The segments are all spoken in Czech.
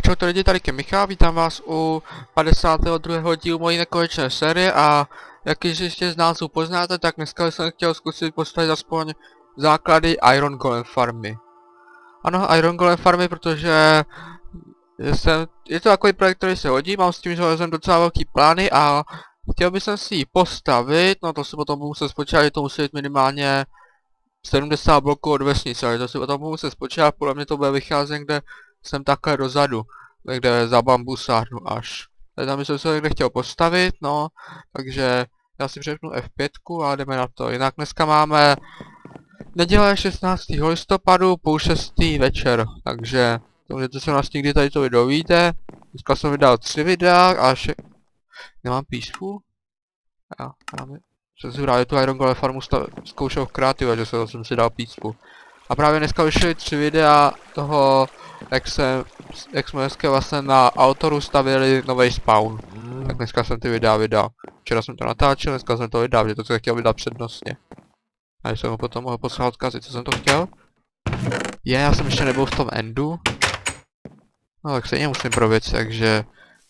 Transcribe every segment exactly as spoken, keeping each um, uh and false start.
Čau to lidi, tady je Michal, vítám vás u padesátého druhého dílu mojí nekonečné série a jak již ještě z názvu poznáte, tak dneska jsem chtěl zkusit postavit aspoň základy Iron Golem farmy. Ano, Iron Golem farmy, protože jsem, je to takový projekt, který se hodí, mám s tím, že jsem docela velký plány a chtěl bych si ji postavit, no to si potom budu muset spočítat, že to musí být minimálně sedmdesát bloků od vesnice, ale to si potom budu muset spočítat, podle mě to bude vycházet někde jsem takhle dozadu, někde za bambusárnu až. Tady tam jsem se někde chtěl postavit, no, takže já si přepnu F pět a jdeme na to. Jinak dneska máme neděle šestnáctého listopadu, půl šestý večer, takže to můžete se nás někdy tady to video vyjde. Dneska jsem vydal tři videa a vše... Nemám peaceful? Já, já jsem si právě tu Iron Golem farmu zkoušel v kreativu, že jsem si dal peaceful. A právě dneska vyšly tři videa toho, jak, jsem, jak jsme dneska vlastně na autoru stavili nový spawn. Mm. Tak dneska jsem ty videa vydal. Včera jsem to natáčel, dneska jsem to vydal, že to jsem chtěl vydat přednostně. A jsem ho potom mohl poslat odkazy, co jsem to chtěl. Je, já jsem ještě nebyl v tom endu. No tak stejně musím pro věci, takže...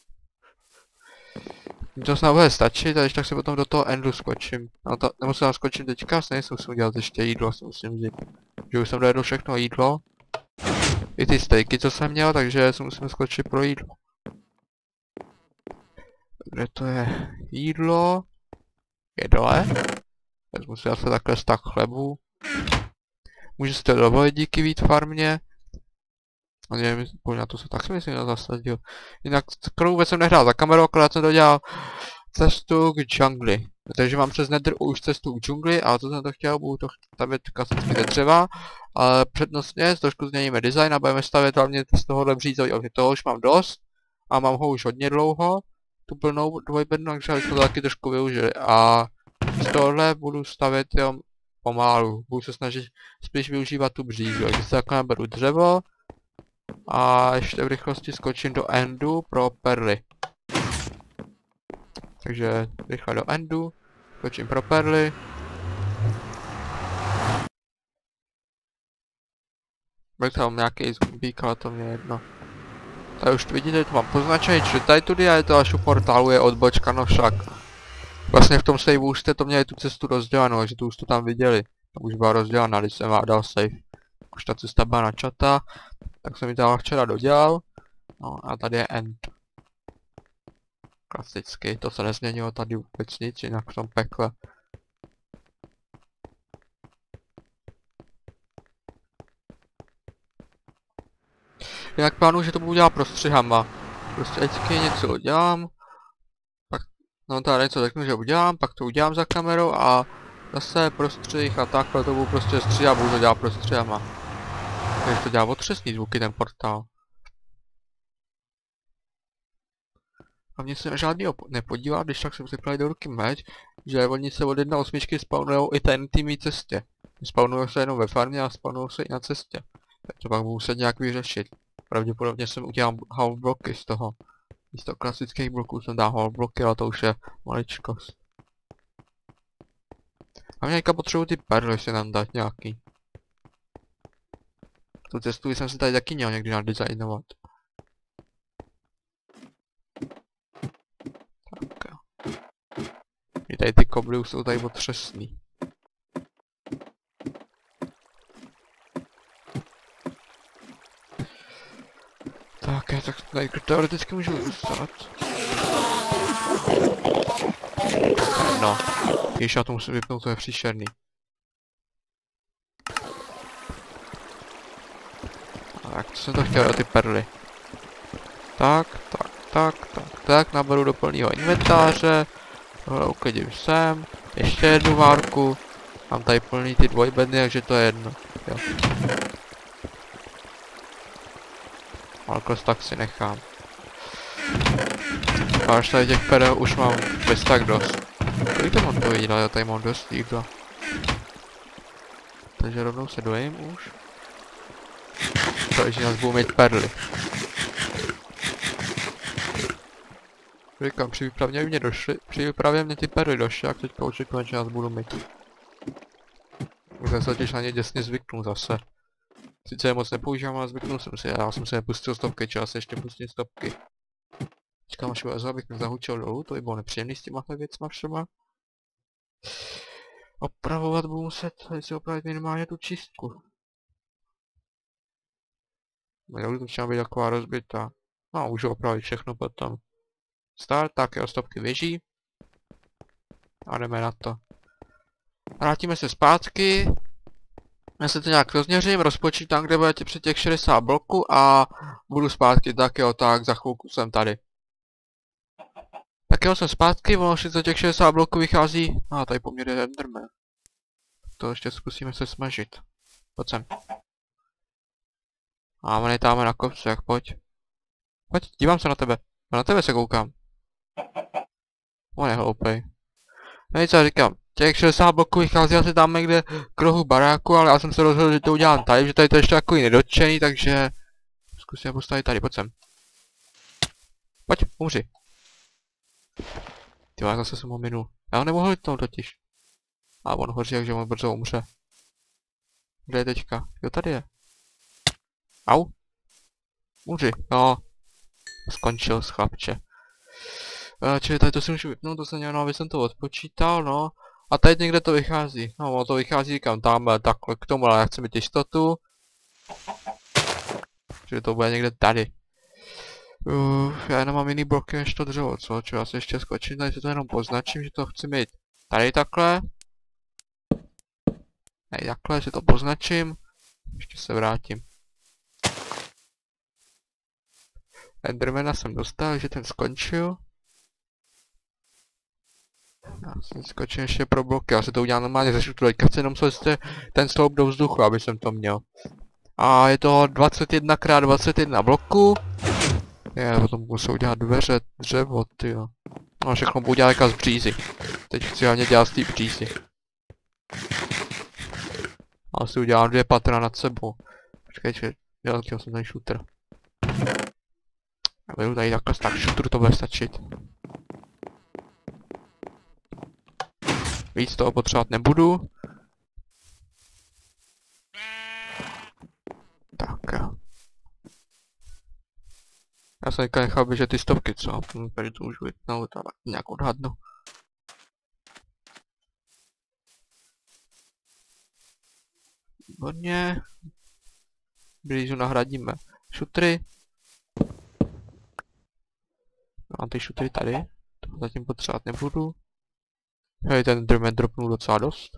To snad bude stačit, a když tak si potom do toho endu skočím. No to nemusím tam skočit teďka, stejně si musím udělat ještě jídlo, si musím vzít. Že už jsem dojedl všechno jídlo. I ty stejky, co jsem měl, takže si musím skočit pro jídlo. Kde to je? Jídlo. Je dole. Vezmu si zase takhle stak chlebu. Můžu si to dovolit díky vít farmě. A nevím, na to se tak si myslím, že zasadil. Jinak vůbec jsem nehrál za kamerou, akorát jsem to dělal cestu k džungli. Takže mám přes Nether už cestu k džungli, ale to jsem to chtěl, budu to stavět klasicky dřeva. Ale přednostně trošku změníme design a budeme stavět hlavně z tohohle břízový ohně. Toho už mám dost a mám ho už hodně dlouho. Tu plnou dvojbednu, takže jsme to taky trošku využili. A z tohohle budu stavět jenom pomalu. Budu se snažit spíš využívat tu břízu. Takže se takhle naberu dřevo. A ještě v rychlosti skočím do endu pro perly. Takže rychle do endu, skočím pro perly. Byl tam nějaký zombík, ale to mě je jedno. Tady už to vidíte, to mám poznačený, čili tady tudy a je to až u portálu je odbočka, no však. Vlastně v tom saveu už jste to měli tu cestu rozdělanou, takže tu už to tam viděli. To už byla rozdělaná, když jsem vám dal save. Už ta cesta byla načata, tak jsem ji dál včera dodělal. No a tady je end. Klasicky, to se nezměnilo tady vůbec nic, jinak v tom pekle. Jinak plánuju, že to budu dělat prostřihama. Prostě vždycky něco udělám. Pak, no tady něco řeknu, že udělám, pak to udělám za kamerou a zase prostřih a takhle to budu prostě stříhat, budu to dělat prostřihama. Takže to dělá otřesný zvuky ten portál. A mně se na žádný nepodívá, když tak jsem si právě do ruky meč, že oni se od jedna osmičky spawnujou i ten tým cestě. Spawnujou se jenom ve farmě a spawnujou se i na cestě. Tak to pak budu muset nějak vyřešit. Pravděpodobně jsem udělal half bloky z toho. Místo klasických bloků jsem dal half bloky, ale to už je maličkost. A mě teďka potřebuji ty perly si nám dát nějaký. Tu cestu jsem si tady taky měl někdy nadizajnovat. Tak. I tady ty kobly už jsou tady otřesný. Tak, já tak tady teoreticky můžu zůstat. No, když já to musím vypnout, to je příšerný. Tak, to jsem to chtěl do ty perly. Tak, tak, tak, tak, tak, naberu do plného inventáře. Tohle uklidím sem. Ještě jednu várku. Mám tady plný ty dvojbedny, takže to je jedno. Jo. Alkos tak si nechám. A až tady těch perel už mám bez tak dost. Kolik to mám to jídla? Já tady mám dost jídla. Takže rovnou se dojím už. Takže nás budou mít perly. Říkám, při výpravě mě došly, při výpravě mě ty perly došly, jak teďka už konečně nás budu mít. Už jsem se totiž na ně děsně zvyknu zase. Sice je moc nepoužívám, ale zvyknul jsem si. Já jsem si nepustil stopky, čas ještě pustit stopky. Čekám, až vylezu, abych nezahučil dolů, to by bylo nepříjemný s těma věcma všema. Opravovat budu muset, si opravit minimálně tu čistku. Mělo to třeba být taková rozbitá. No, můžu opravit všechno potom. Start, tak jo, stopky běží. A jdeme na to. Vrátíme se zpátky. Já se to nějak rozměřím, rozpočítám, kde budete při těch šedesát bloků a budu zpátky, tak jo, tak za chvilku jsem tady. Tak jo, jsem zpátky, ono si za těch šedesát bloků vychází, a ah, tady po mně jde Enderman. To ještě zkusíme se smažit. Pojď sem. A my netáme na kopce, jak pojď. Pojď, dívám se na tebe. A na tebe se koukám. On je hloupej. No nic, já říkám, těch šedesát bloků vychází asi tam někde k rohu baráku, ale já jsem se rozhodl, že to udělám tady, že tady to je ještě takový nedotčený, takže zkusíme postavit tady, pojď sem. Pojď, umři. Ty zase jsem ho minul. Já ho nemohl litnout totiž. A on hoří, takže on brzo umře. Kde je teďka? Jo, tady je. Au. Umři, no. Skončil s chlapče. Uh, čili tady to si můžu vypnout, to se nějak, no, aby jsem to odpočítal, no. A tady někde to vychází. No, ono to vychází, říkám, tamhle, takhle k tomu, ale já chci mít jistotu. Čili to bude někde tady. Uh, já jenom mám jiný bloky než to dřevo, co? Čili já se ještě skočím, tady si to jenom poznačím, že to chci mít tady takhle. Tady takhle, si to poznačím. Ještě se vrátím. Endermana jsem dostal, že ten skončil. Já si skočím ještě pro bloky, já si to udělám normálně ze šutu, teďka chci jenom se ten sloup do vzduchu, aby jsem to měl. A je to dvacet jedna krát dvacet jedna bloků. Je, potom musím udělat dveře, dřevo, tyjo. No všechno budu dělat jako z břízy. Teď chci hlavně dělat z té břízy. A si udělám dvě patra nad sebou. Počkejte, já chtěl jsem ten shooter. Já budu tady takhle, tak shooter to bude stačit. Víc toho potřebovat nebudu. Tak jo. Já jsem teďka nechal běžet ty stopky, co? Hm, tady to už vytnout a nějak odhadnu. Výborně. Blízu nahradíme šutry. Mám ty šutry tady. To zatím potřebovat nebudu. Hej, ten Enderman dropnul docela dost.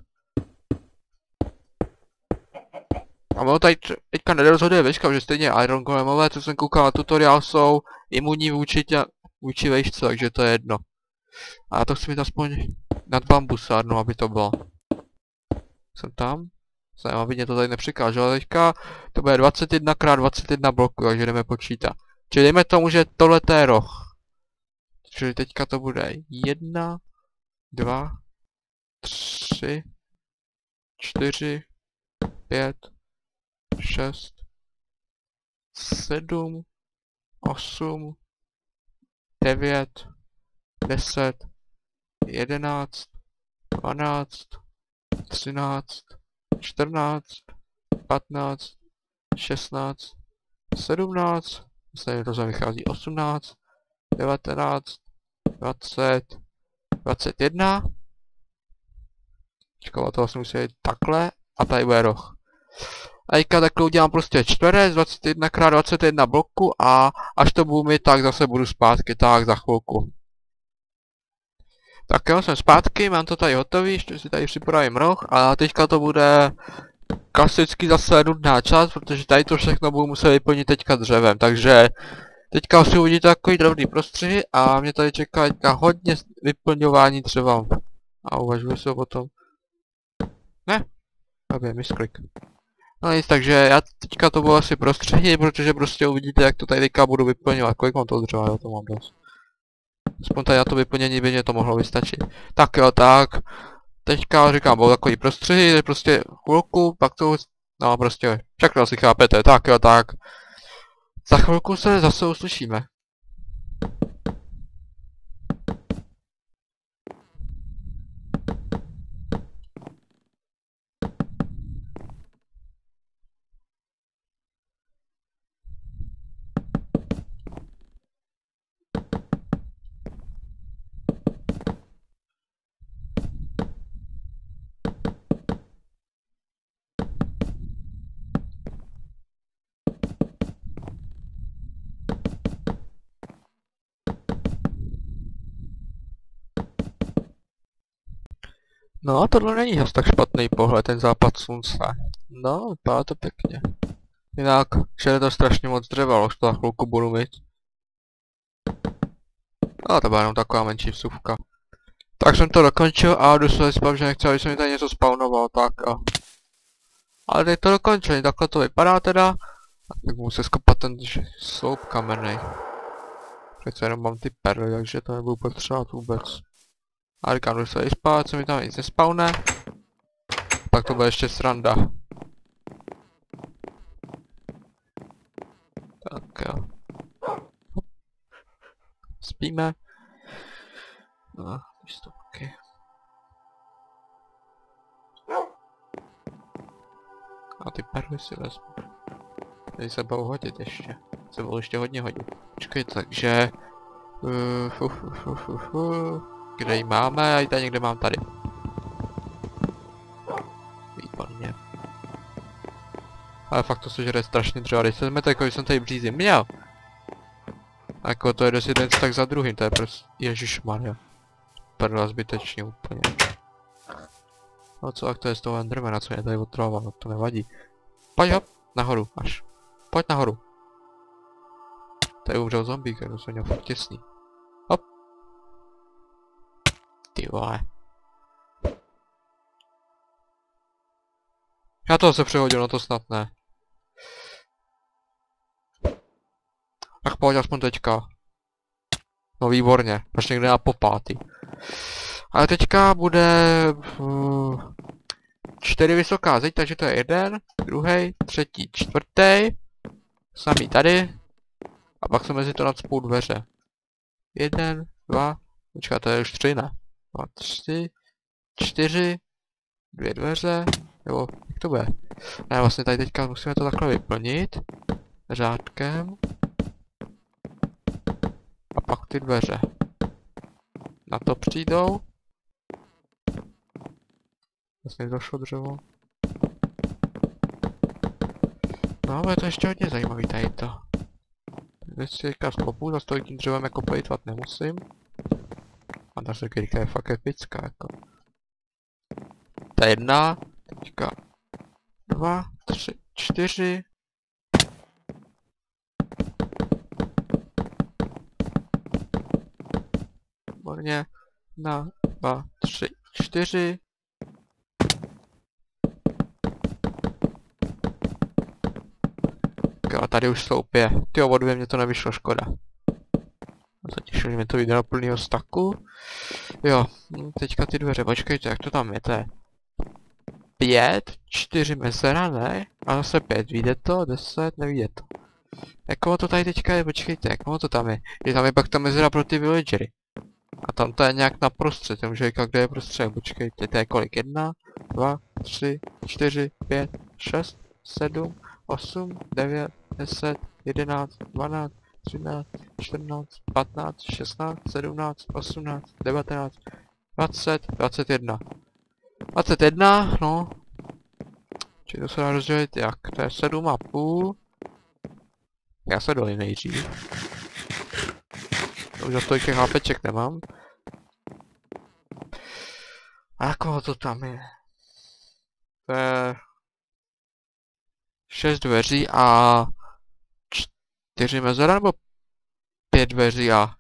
A ono tady teďka nerozhoduje veška, že stejně Iron Golemové, co jsem koukal na tutoriál, jsou imunní vůči, tě, vůči vejšce, takže to je jedno. A já to chci mít aspoň nad bambusárnu, aby to bylo. Jsem tam? Jsem, aby mě to tady nepřekáželo, ale teďka to bude dvacet jedna krát dvacet jedna bloků, takže jdeme počítat. Čili dejme tomu, že tohle je roh. Čili teďka to bude jedna, dva, tři, čtyři, pět, šest, sedm, osm, devět, deset, jedenáct, dvanáct, třináct, čtrnáct, patnáct, šestnáct, sedmnáct, vlastně to vychází osmnáct, devatenáct, dvacet, dvacet jedna. Čekala toho jsem musel jít takhle a tady bude roh. A teďka takhle udělám prostě čtverec, dvacet jedna krát dvacet jedna bloku a až to budu mít, tak zase budu zpátky, tak za chvilku. Tak jo, jsem zpátky, mám to tady hotový, ještě si tady připravím roh a teďka to bude klasicky zase nudná část, protože tady to všechno budu muset vyplnit teďka dřevem, takže teďka si uvidíte takový drobný prostřihy a mě tady čeká teďka hodně vyplňování dřeva. A uvažuji se o tom. Ne, dobře, misklik. No nic, takže já teďka to bylo asi prostředí, protože prostě uvidíte, jak to tady teďka budu vyplňovat. Kolik mám toho dřeva, jo, to mám dost. Aspoň tady na to vyplnění by mě to mohlo vystačit. Tak jo, tak. Teďka říkám, bylo takový prostředí, prostě chvilku, pak to, no prostě, všechno si chápete, tak jo, tak. Za chvilku se zase uslyšíme. No, tohle není zas tak špatný pohled, ten západ slunce. No, vypadá to pěkně. Jinak, že je to strašně moc dřeva, už to za chvilku budu mít. A to byla jenom taková menší vsuvka. Tak jsem to dokončil a jdu se spát, že nechci, aby se mi tady něco spawnoval, tak a... Ale teď to dokončil, takhle to vypadá teda. A tak budu se skopat ten sloup kamenný. Přece jenom mám ty perly, takže to nebudu potřebovat vůbec. A říkám, jdu se spát, co mi tam nic nespawne. Tak to bude ještě sranda. Tak jo. Spíme. No, ty stopky. A ty perly si vezmu. Tady se budou hodit ještě. Se budou ještě hodně hodit. Počkej, takže... Uh, fu, fu, fu, fu, fu. Kde ji máme? Já ji tady někde mám tady. Výborně. Ale fakt to se žere strašně dřeva. Když se vezmete, jako jsem tady břízy měl. A jako to je dost jeden tak za druhým, to je prostě... Ježišmarja. Perla zbytečně úplně. No co, jak to je z toho Endermana, co mě tady otravovalo, no to nevadí. Pojď hop, nahoru, až. Pojď nahoru. Tady umřel zombík, jako jsem měl fakt těsný. Hop. Ty vole. Já toho se přehodil, no to snad ne. Tak pojď aspoň teďka. No výborně, až někde na popátý. Ale teďka bude... Uh, čtyři vysoká zeď, takže to je jeden, druhý, třetí, čtvrtý. Samý tady. A pak se mezi to nadspou dveře. Jeden, dva, počká, to je už tři, ne? Dva, tři, čtyři, dvě dveře, nebo jak to bude? Ne, vlastně tady teďka musíme to takhle vyplnit. Řádkem. A pak ty dveře. Na to přijdou. Vlastně došlo dřevo. No, ale to ještě hodně zajímavý tady to. Když si teďka skopu, zase to tím dřevem jako plejtvat nemusím. A ta sekirka je fakt epická jako. Ta jedna, teďka dva, tři, čtyři. Výborně. Jedna, dva, tři, čtyři. A tady už sloupě. Tyjo, o dvě mě to nevyšlo, škoda. Zatěšil, že mi to vyjde na plnýho staku. Jo, teďka ty dveře, počkejte, jak to tam je, to je pět, čtyři mezera, ne? A zase pět, vyjde to, deset, nevyjde to. Jak to tady teďka je, počkejte, jak to tam je? Je tam je pak ta mezera pro ty villagery. A tam to je nějak naprostřed, to může říkat, kde je prostřed, počkejte, to je kolik? Jedna, dva, tři, čtyři, pět, šest, sedm, osm, devět, deset, jedenáct, dvanáct, třináct, čtrnáct, patnáct, šestnáct, sedmnáct, osmnáct, devatenáct, dvacet, dvacet jedna. dvacet jedna, no. Či to se dá rozdělit jak? To je sedm a půl. Já se dolím nejdřív. Už za tolik těch hápeček nemám. A jako to tam je? To je... šest dveří a... čtyři mezera nebo pět dveří a...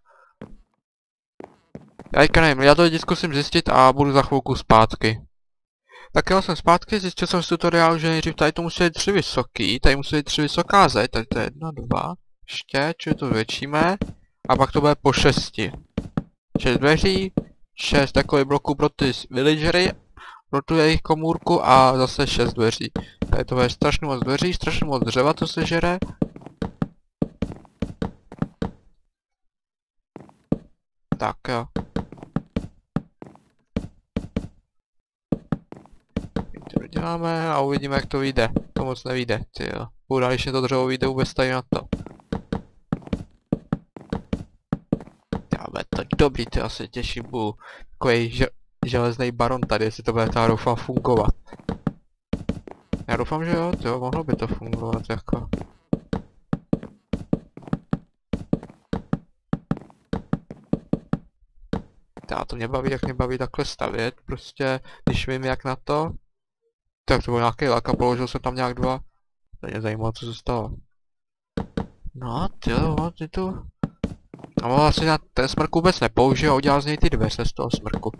Já teďka nevím, já to teď zkusím zjistit a budu za chvilku zpátky. Tak já jsem zpátky, zjistil jsem z tutoriálu, že nejdřív tady to musí být tři vysoký, tady musí být tři vysoká zeď, tady to je jedna, dva, ještě, čili to zvětšíme, a pak to bude po šesti. šest dveří, šest takových bloků pro ty villagery, pro tu jejich komůrku a zase šest dveří. Tady to bude strašně moc dveří, strašně moc dřeva, to se žere. Tak jo. To doděláme a uvidíme, jak to vyjde. To moc nevyjde, tyjo. Půjde, když mě to dřevo vyjde vůbec tady na to. Já bude to dobrý, ty asi těším, budu takový že železný baron tady, jestli to bude teda doufám fungovat. Já doufám, že jo, tyjo, mohlo by to fungovat jako. Počkejte, a to mě baví, jak mě baví takhle stavět, prostě, když vím jak na to. Tak to byl nějaký lak a položil jsem tam nějak dva. To mě zajímalo, co se stalo. No, tyjo, ty tu. A vlastně na ten smrk vůbec nepoužil a udělal z něj ty dveře z toho smrku.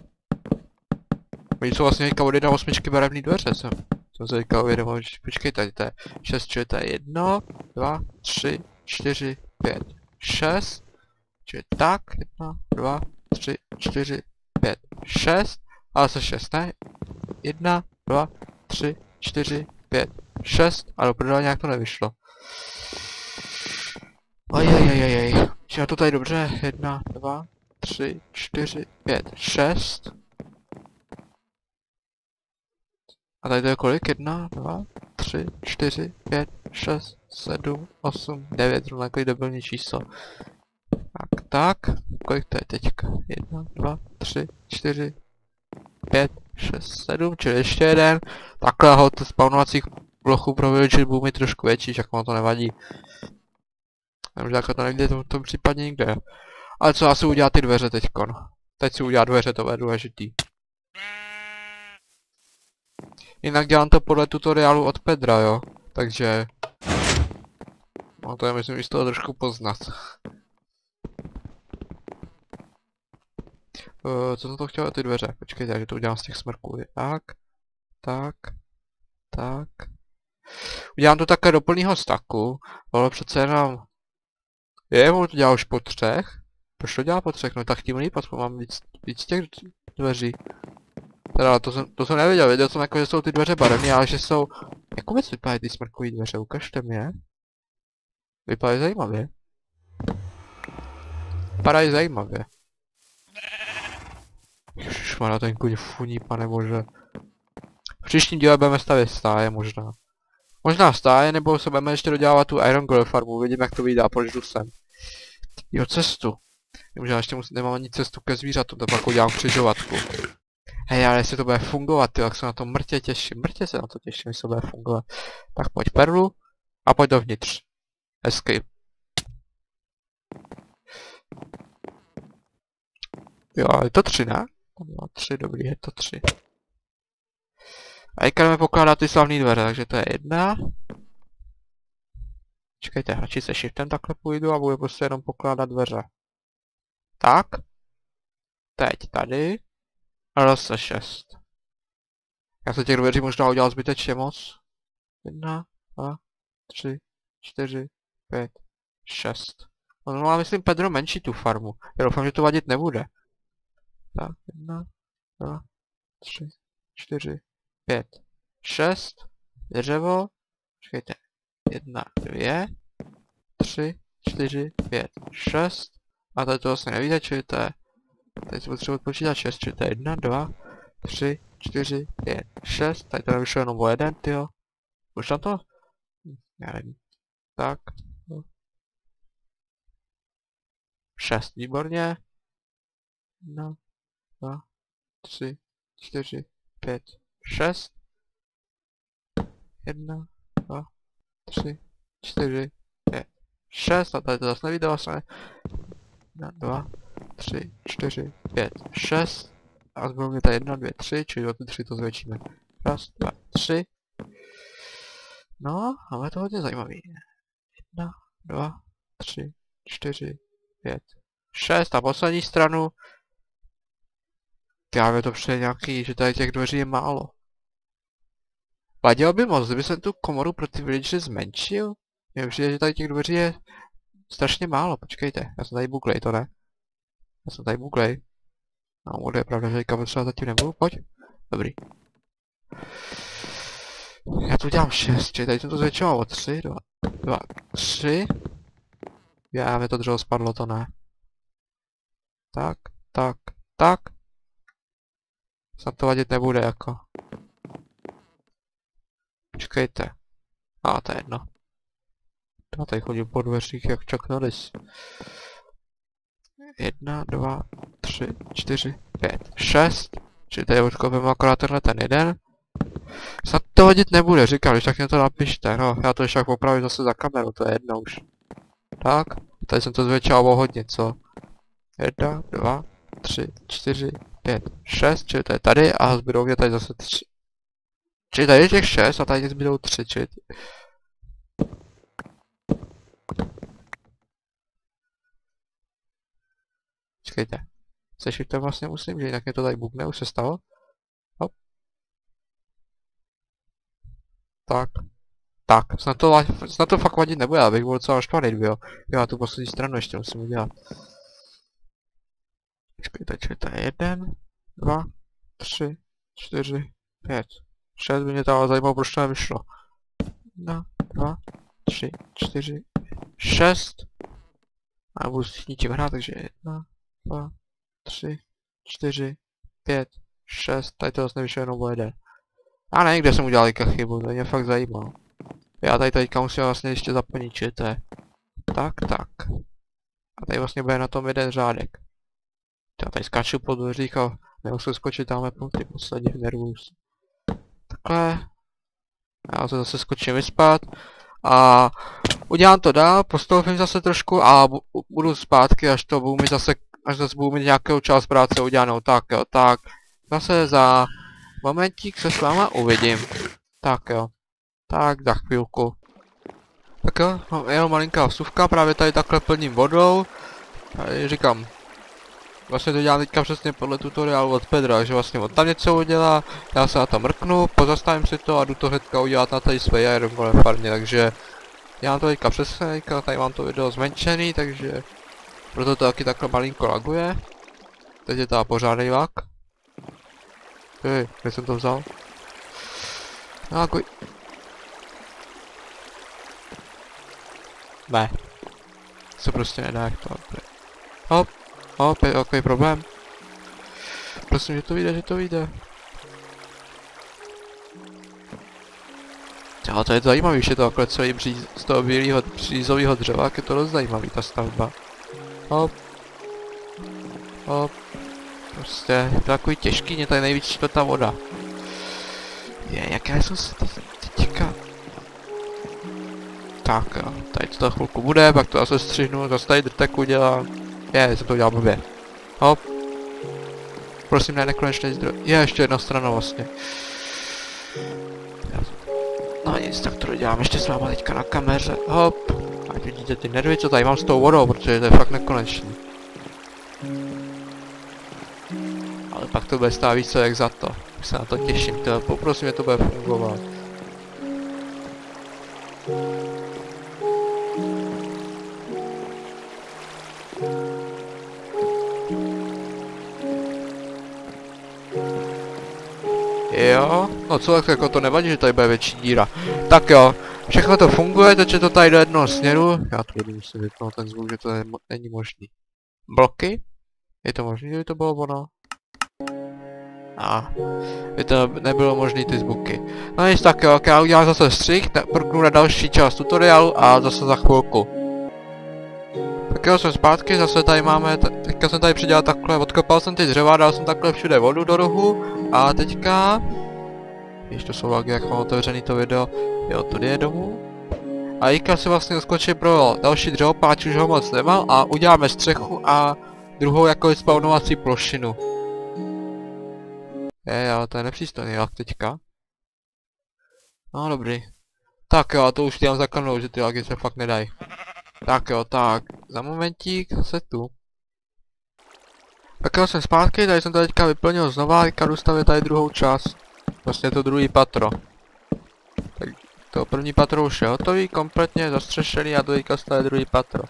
Oni jsou vlastně teďka od jedna osmičky barevný dveře, jsem, jsem se teďka uvědomil, počkej, tady to je šest, čili to je jedno, dva, tři, čtyři, pět, šest, čili tak, jedna, dva, tři, čtyři, pět, šest, ale se šest, ne? Jedna, dva, tři, čtyři, pět, šest, ale opravdu nějak to nevyšlo. Ajajajajaj, čiže to tady dobře, jedna, dva, tři, čtyři, pět, šest. A tady to je kolik? jedna, dva, tři, čtyři, pět, šest, sedm, osm, devět, zrovna takový debilní číslo. Tak, tak, kolik to je teďka? jedna, dva, tři, čtyři, pět, šest, sedm, čili ještě jeden. Takhle hod spawnovacích plochů pro villager budou mít trošku větší, však vám to nevadí. Nevím, takhle to nejde v tom případě nikde. Ale co asi udělá ty dveře teďkon? Teď si udělá dveře, to bude důležitý. Jinak dělám to podle tutoriálu od Pedra, jo. Takže... No to je myslím i z toho trošku poznat. Uh, co jsem to chtěl ty dveře? Počkejte, že to udělám z těch smrků. Tak. Tak. Tak. Udělám to také do plného staku. Ale přece jenom... Je, on to dělá už po třech? Proč to dělá po třech? No tak tím líp, aspoň mám víc, víc těch dveří. Teda to jsem, to jsem nevěděl, věděl jsem jako, že jsou ty dveře barevné, ale že jsou... Jak vůbec vypadají ty smrkové dveře? Ukažte mi je. Vypadají zajímavě. Vypadají zajímavě. Ježišmarja, ten kuň funí, pane bože. V příštím díle budeme stavět stáje možná. Možná stáje, nebo se budeme ještě dodělávat tu Iron Golem farmu, uvidím jak to vyjde a proč jdu sem. Jo, cestu. Možná ještě musím, nemám ani cestu ke zvířatům, to pak udělám křižovatku. Hej, ale jestli to bude fungovat, jo, jak se na to mrtě těším, mrtě se na to těším, jestli to bude fungovat. Tak pojď perlu a pojď dovnitř. Escape. Jo, je to tři, ne? No, tři, dobrý, je to tři. A teďka jdeme pokládat ty slavné dveře, takže to je jedna. Čekajte, radši se shiftem takhle půjdu a budu prostě jenom pokládat dveře. Tak. Teď tady. A zase šest. Já se těch dveří možná udělal zbytečně moc. Jedna, dva, tři, čtyři, pět, šest. No, no, myslím Pedro menší tu farmu. Já doufám, že to vadit nebude. Tak, jedna, dva, tři, čtyři, pět, šest. Dřevo. Počkejte. Jedna, dvě, tři, čtyři, pět, šest. A tady to vlastně nevíte, čili to je... Teď si potřebuji počítat šest, čili to je jedna, dva, tři, čtyři, pět, šest. Tady to nevyšlo jenom o jeden, tyjo. Už na to? Hm, já nevím. Tak. šest, výborně. jedna, dva, tři, čtyři, pět, šest. jedna, dva, tři, čtyři, pět, šest. A tady to zase nevíde vlastně. jedna, dva, tři, čtyři, pět, šest. A zbylo mi tady jedna, dvě, tři, čili o ty tři to zvětšíme. Raz, dva, tři. No, ale to hodně zajímavý. jedna, dva, tři, čtyři, pět, šest. A poslední stranu. Já mě to přijde nějaký, že tady těch dveří je málo. Vadilo by moc, kdyby jsem tu komoru pro ty villagery zmenšil. Mně přijde, že tady těch dveří je strašně málo, počkejte, já jsem tady buklej, to ne? Já jsem tady buklej. No, je pravda, že teďka potřeba zatím nebudu, pojď. Dobrý. Já tu dělám šest, čili tady jsem to zvětšoval o tři, dva, dva, tři. Já, mě to dřevo spadlo, to ne. Tak, tak, tak. Snad to vadit nebude, jako. Počkejte. A, to je jedno. Já tady chodím po dveřích jak Chuck Norris. Jedna, dva, tři, čtyři, pět, šest. Čili tady odkopím akorát tenhle ten jeden. Snad to vadit nebude, říkám, když tak mě to napište, no. Já to ještě tak popravím zase za kameru, to je jedno už. Tak, tady jsem to zvětšal o hodně, co? Jedna, dva, tři, čtyři, pět, šest, čili to je tady a zbydou mě tady zase tři. Čili tady je těch šest a tady zbydou tři, čili... Počkejte. Sešit to vlastně musím, že jinak mě to tady bukne, už se stalo. Hop. Tak. Tak, snad to, snad to fakt vadit nebude, abych byl docela štvaný, jo. Já tu poslední stranu ještě musím udělat. Počkejte, čili to je jeden, dva, tři, čtyři, pět, šest, by mě to ale zajímalo, proč to nevyšlo. Jedna, dva, tři, čtyři, šest. A budu s ničím hrát, takže jedna, dva, tři, čtyři, pět, šest, tady to vlastně vyšlo jenom o jeden. A ne, kde jsem udělal teďka chybu, to mě fakt zajímalo. Já tady teďka musím vlastně ještě zaplnit, že to je. Tak, tak. A tady vlastně bude na tom jeden řádek. Já tady skáču po dveřích a nemusím skočit tamhle po ty poslední nervůz. Takhle. Já se zase skočím vyspat. A udělám to dál, postoupím zase trošku a budu zpátky, až to budu mít zase, až zase budu mít nějakou část práce udělanou. Tak jo, tak. Zase za momentík se s váma uvidím. Tak jo. Tak, za chvílku. Tak jo, mám jenom malinká vsuvka, právě tady takhle plním vodou. Tady říkám, vlastně to dělám teďka přesně podle tutoriálu od Pedra, že vlastně on tam něco udělá, já se na to mrknu, pozastavím si to a jdu to hnedka udělat na tady své Iron Golem farmě, takže dělám to teďka přesně, teďka tady mám to video zmenšený, takže proto to taky takhle malinko laguje. Teď je to pořádnej lag. Hej, kde jsem to vzal? No, jako... Ne. Se prostě nedá, jak to... Hop, hop, je takový problém. Prosím, že to vyjde, že to vyjde. Jo, to je zajímavý, že to takhle celý bříz, z toho bílého břízového dřeva, jak je to dost zajímavý, ta stavba. Hop. Hop. Prostě, je to takový těžký, mě tady nejvíc čte ta voda. Je, jaké jsou se ty teďka... Tak jo, tady to za chvilku bude, pak to zase střihnu, zase tady drtek udělám. Je, jsem to udělal blbě. Hop. Prosím, ne, nekonečný zdroj. Je, ještě jedna strana vlastně. No nic, tak to dělám ještě s váma teďka na kameře. Hop. Ať vidíte ty nervy, co tady mám s tou vodou, protože to je fakt nekonečný. Ale pak to bude stát více jak za to. Už se na to těším, to poprosím, že to bude fungovat. Jo, no co, tak jako to nevadí, že tady bude větší díra. Tak jo, všechno to funguje, takže to tady do jednoho směru. Já to budu muset vypnout ten zvuk, že to ne, není možný. Bloky? Je to možný, že by to bylo ono? A, by to nebylo možný ty zvuky. No nic, tak jo, já udělám zase střih, prknu na další část tutoriálu a zase za chvilku. Tak jo, jsem zpátky, zase tady máme, teďka jsem tady přidělal takhle, odkopal jsem ty dřeva, dal jsem takhle všude vodu do rohu a teďka... Víš, to jsou lagy, jak mám otevřený to video, jo, to jde domů. A teďka si vlastně skočím pro další dřevo, páč už ho moc nemám a uděláme střechu a druhou jako spawnovací plošinu. Je, ale to je nepřístojný lag teďka. No dobrý. Tak jo, to už dělám za kamerou, že ty lagy se fakt nedají. Tak jo, tak, za momentík, zase tu. Tak jo, jsem zpátky, tady jsem to teďka vyplnil znova, teďka jdu stavět tady druhou část. Vlastně to druhý patro. Tak to první patro už je hotový, kompletně zastřešený a to teďka stavět druhý patro.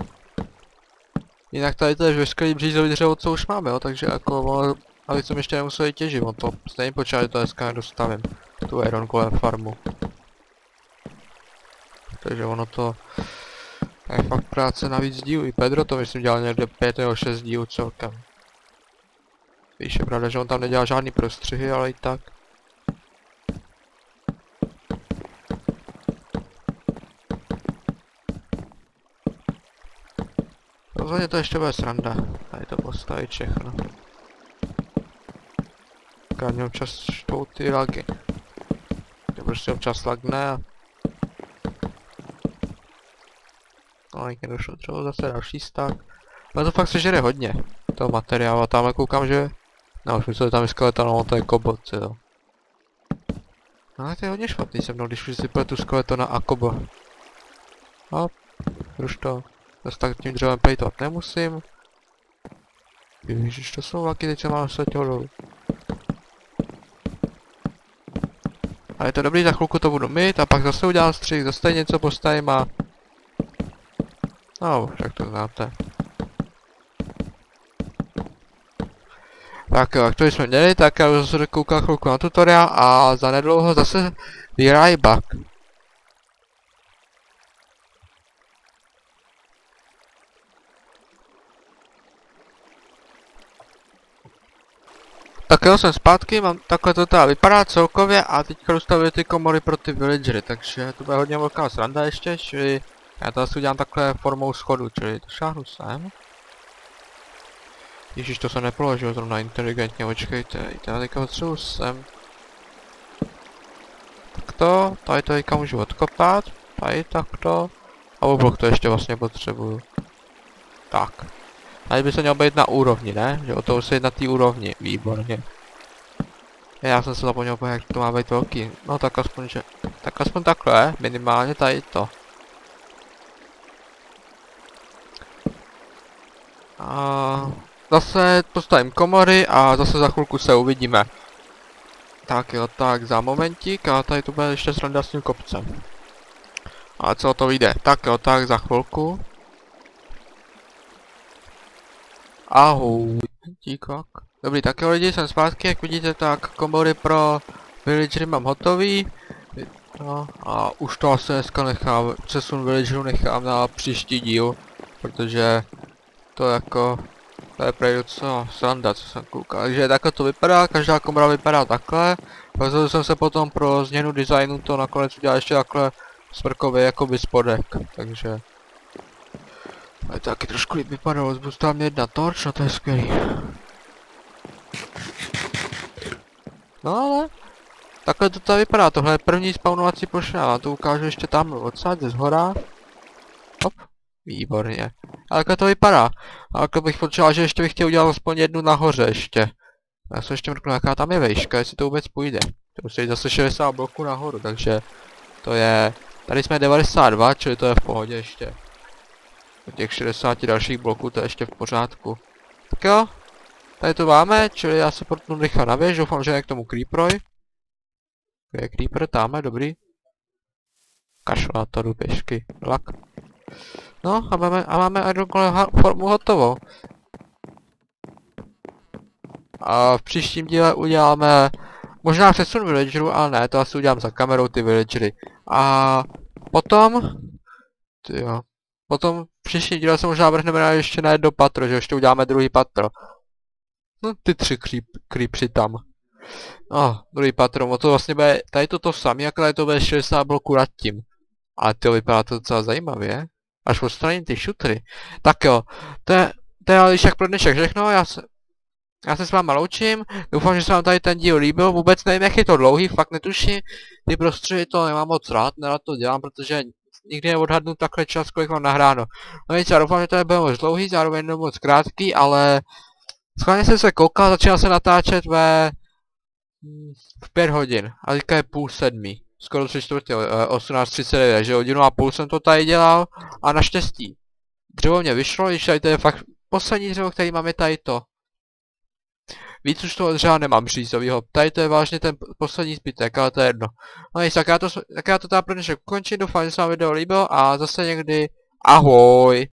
Jinak tady to je veškerý břízový dřevo, co už máme, jo, takže jako, ale jsem ještě nemusel těžit, on to stejně počítá, že to dneska nedostavím. Tu Iron Golem farmu. Takže ono to... je fakt práce na víc dílů, i Pedro to myslím dělal někde pět nebo šest dílů celkem. Víš, je pravda, že on tam nedělal žádný prostřihy, ale i tak. Rozhodně to ještě bude sranda, tady to postavit všechno. Tak mě občas štvou ty lagy. To prostě občas lagne a... No, někde došlo třeba zase další sták. Ale to fakt se žere hodně. toho materiálu a tamhle koukám, že... No už myslím, že tam je skeleton, no to je kobot, jo. No ale to je hodně špatný se mnou, když už si pletu skeletona a kobo. Hop, ruš to. Zase tak tím dřevem pejtovat nemusím. Ježiš, to jsou vlaky, teď se mám dostat dolů. Ale je to dobrý, za chvilku to budu mít a pak zase udělám střih, zase něco postavím a... No, tak to znáte. Tak jo, jak to jsme měli, tak já už zase koukal chvilku na tutoriál a zanedlouho zase vyhrají bug. Tak jo, jsem zpátky, mám takhle to teda vypadá celkově a teďka dostavuji ty komory pro ty villagery, takže to bude hodně velká sranda ještě, čili já to asi udělám takhle formou schodu, čili to šáhnu sem. Ježíš, to jsem nepoložil zrovna inteligentně, počkejte, já teďka potřebuji sem. Takto, tady to teďka můžu odkopat, tady takto, a oblok to ještě vlastně potřebuju. Tak. Tady by se měl být na úrovni, ne? Že o to už se na té úrovni, výborně. Já jsem se zapomněl, jak to má být velký. No tak aspoň, že... Tak aspoň takhle, minimálně tady to. A zase postavím komory a zase za chvilku se uvidíme. Tak jo, tak za momentík a tady to bude ještě sranda s tím kopcem. A co to vyjde? Tak jo, tak za chvilku. Ahoj, díkak. Dobrý, tak jo lidi, jsem zpátky, jak vidíte, tak komory pro villagery mám hotový. No, a už to asi dneska nechám, přesun villagerů nechám na příští díl, protože to jako, to je prej docela sranda, co jsem koukal. Takže takhle to vypadá, každá komora vypadá takhle. Rozhodl jsem se potom pro změnu designu to nakonec udělat ještě takhle smrkově jakoby spodek, takže... Ale taky trošku líp vypadalo, zbustala mě jedna torč, no to je skvělý. No ale... Takhle to tady vypadá, tohle je první spawnovací plošina, to ukážu ještě tam odsad ze zhora. Hop, výborně. A takhle to vypadá. A takhle bych potřeboval, že ještě bych chtěl udělat aspoň jednu nahoře ještě. Já se ještě mrknu, jaká tam je vejška, jestli to vůbec půjde. To musí jít zase šedesát bloků nahoru, takže... To je... Tady jsme devadesát dva, čili to je v pohodě ještě. Do těch šedesáti dalších bloků to je ještě v pořádku. Tak jo, tady to máme, čili já se protnu rychle na věž, doufám, že je k tomu creeproj. Kde je creeper, tamhle, dobrý. Kašlu na to, jdu pěšky, lak. No a máme, a máme Iron formu hotovou. A v příštím díle uděláme možná přesun villagerů, ale ne, to asi udělám za kamerou ty villagery. A potom, tyjo, potom v příštím díle se možná vrhneme na ještě na jedno patro, že ještě uděláme druhý patro. No ty tři creep, creepři tam. No, druhý patro, o to vlastně bude, tady to to samé, jak tady to bude šedesát bloků nad tím. Ale to vypadá to docela zajímavě. Až odstraním ty šutry. Tak jo, to je, to je ale když jak pro dnešek všechno, já se, já se s váma loučím, doufám, že se vám tady ten díl líbil, vůbec nevím, jak je to dlouhý, fakt netuším, ty prostředí to nemám moc rád, nerad to dělám, protože nikdy neodhadnu takhle čas, kolik mám nahráno. No nic, já doufám, že to nebude moc dlouhý, zároveň nebude moc krátký, ale schválně jsem se koukal, začínal se natáčet ve v pět hodin, a teďka je půl sedmý, skoro tři čtvrtě, osmnáct třicet devět, že hodinu a půl jsem to tady dělal a naštěstí dřevo mě vyšlo, když tady to je fakt poslední dřevo, který máme tady to. Víc už toho dřeva nemám řízovýho, tady to je vážně ten poslední zbytek, ale to je jedno. No nic, tak já to, tak já to tady pro dnešek ukončím, doufám, že se vám video líbilo a zase někdy ahoj.